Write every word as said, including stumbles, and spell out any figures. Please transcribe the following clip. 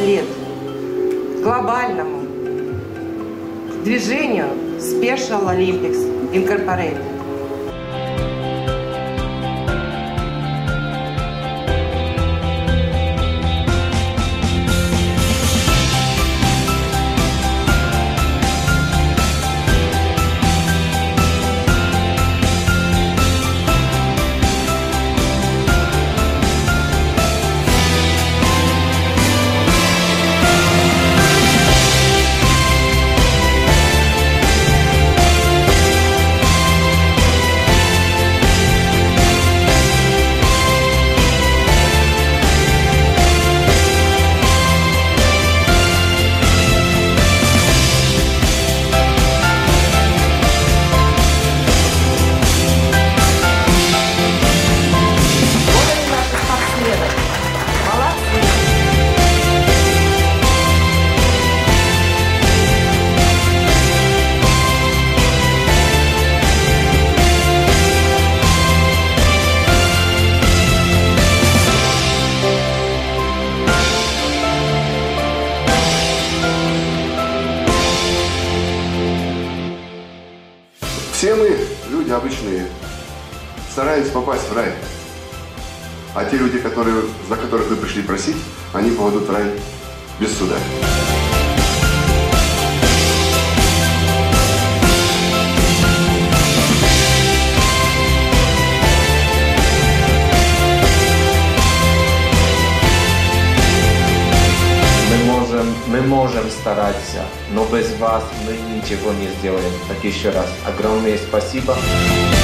лет глобальному движению Special Olympics Incorporated. Все мы, люди обычные, стараемся попасть в рай. А те люди, которые, за которых вы пришли просить, они попадут в рай без суда. Мы можем стараться, но без вас мы ничего не сделаем. Так еще раз огромное спасибо.